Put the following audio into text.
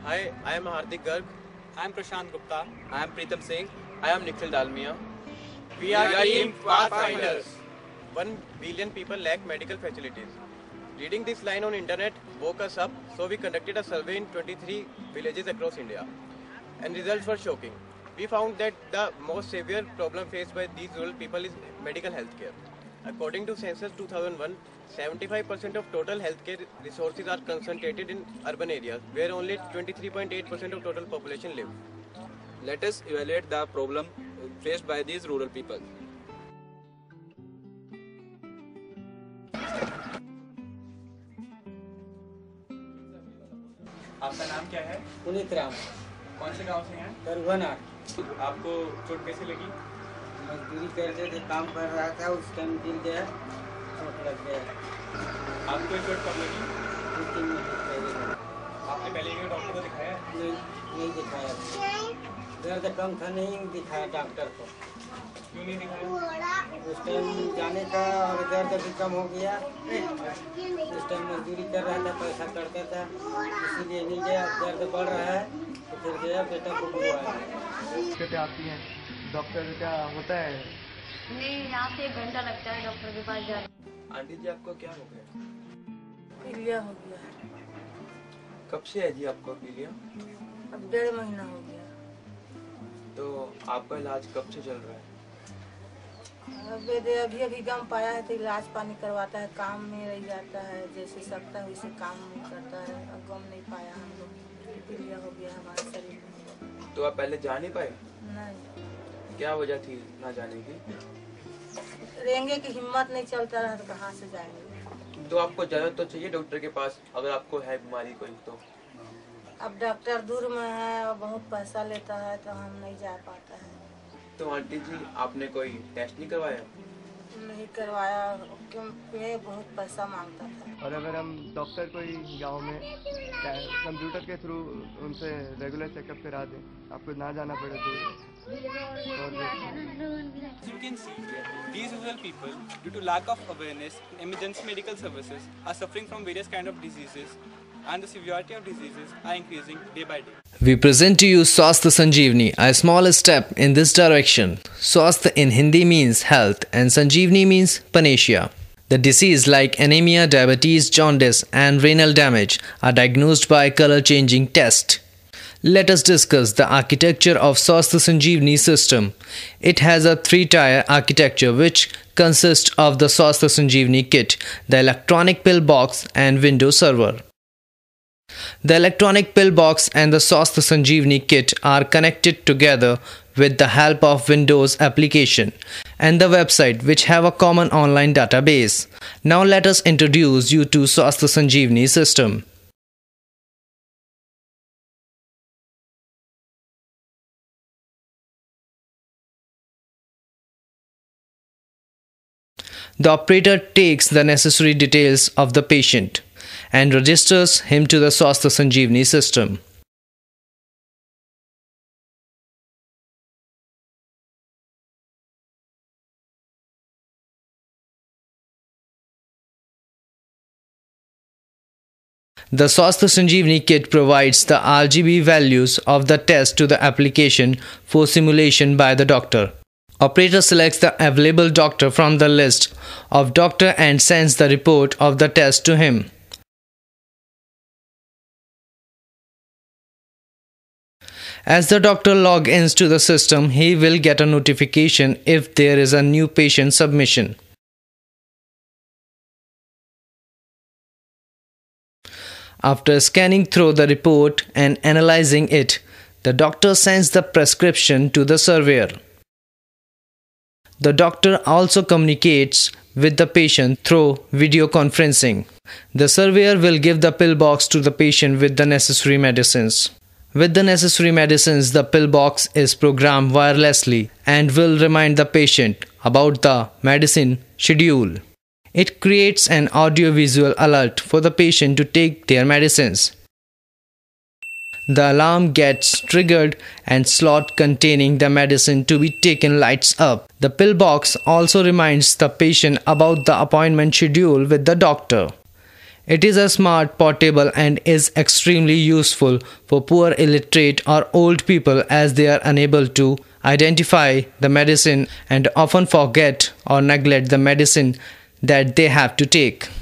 Hi, I am Hardik Garg. I am Prashant Gupta. I am Pritam Singh. I am Nikhil Dalmia. We are Team Pathfinders. 1 billion people lack medical facilities. Reading this line on internet woke us up, so we conducted a survey in 23 villages across India. And results were shocking. We found that the most severe problem faced by these rural people is medical health care. According to Census 2001, 75% of total healthcare resources are concentrated in urban areas, where only 23.8% of total population live. Let us evaluate the problem faced by these rural people. आपका नाम क्या है? पुनीत राम। कौन से गांव से हैं? करुआनार। आपको चोट कैसे लगी? मजदूरी करते थे, काम कर रहा था, उस टाइम गिर गया, चोट लग गया। आपको ये चोट कब लगी? 2-3 महीने पहले। आपने पहले भी डॉक्टर को दिखाया है? नहीं दिखाया। दर्द कम था, नहीं दिखाया डॉक्टर को। क्यों नहीं दिखाया? उस टाइम जाने का और दर्द भी कम हो गया। उस टाइम मजदूरी कर रहा था, पैसा करता था, इसीलिए नहीं गया। दर्द बढ़ रहा है तो फिर गया, बेटा को बुलवाया। दिक्कतें आती हैं, डॉक्टर क्या होता है? नहीं, यहाँ से 1 घंटा लगता है डॉक्टर के पास जाने। आंटी जी, आपको क्या हो गया? पीलिया हो गया। कब से है जी आपको पीलिया? अब 1.5 महीना हो गया। तो आपका इलाज कब से चल रहा है? अभी गम पाया है तो इलाज पानी करवाता है, काम में रह जाता है, जैसे सकता है वैसे काम नहीं करता है। अब गम नहीं पाया हम लोग, पीलिया हो गया हमारे शरीर में। तो आप पहले जा नहीं पाए? नहीं, क्या वजह थी ना जाने की? रहेंगे कि हिम्मत नहीं चलता रहा तो कहाँ से जाएंगे। तो आपको जाना तो चाहिए डॉक्टर के पास, अगर आपको है बीमारी कोई तो। अब डॉक्टर दूर में है और बहुत पैसा लेता है तो हम नहीं जा पाता है। तो आंटी जी, आपने कोई टेस्ट नहीं करवाया? नहीं करवाया क्योंकि बहुत पैसा मांगता था। और अगर हम डॉक्टर कोई गांव में कंप्यूटर के थ्रू उनसे रेगुलर चेकअप करा दें, आपको ना जाना पड़े दूर। As you can see, these rural people, due to lack of awareness in emergency medical services, are suffering from various kind of diseases, and the severity of diseases are increasing day by day. We present to you Swasth Sanjeevani, a small step in this direction. Swasth in Hindi means health and Sanjeevani means panacea. The disease like anemia, diabetes, jaundice and renal damage are diagnosed by color-changing test. Let us discuss the architecture of Swasth Sanjeevani system. It has a 3-tier architecture which consists of the Swasth Sanjeevani kit, the electronic pill box and Windows server. The electronic pill box and the Swasth Sanjeevani kit are connected together with the help of Windows application and the website which have a common online database. Now let us introduce you to Swasth Sanjeevani system. The operator takes the necessary details of the patient and registers him to the Swasth Sanjeevani system. The Swasth Sanjeevani kit provides the RGB values of the test to the application for simulation by the doctor. Operator selects the available doctor from the list of doctor and sends the report of the test to him. As the doctor logins to the system, he will get a notification if there is a new patient submission. After scanning through the report and analyzing it, the doctor sends the prescription to the surveyor. The doctor also communicates with the patient through video conferencing. The surveyor will give the pill box to the patient with the necessary medicines. With the necessary medicines, the pill box is programmed wirelessly and will remind the patient about the medicine schedule. It creates an audio-visual alert for the patient to take their medicines. The alarm gets triggered and slot containing the medicine to be taken lights up. The pill box also reminds the patient about the appointment schedule with the doctor. It is a smart, portable, and is extremely useful for poor, illiterate, or old people as they are unable to identify the medicine and often forget or neglect the medicine that they have to take.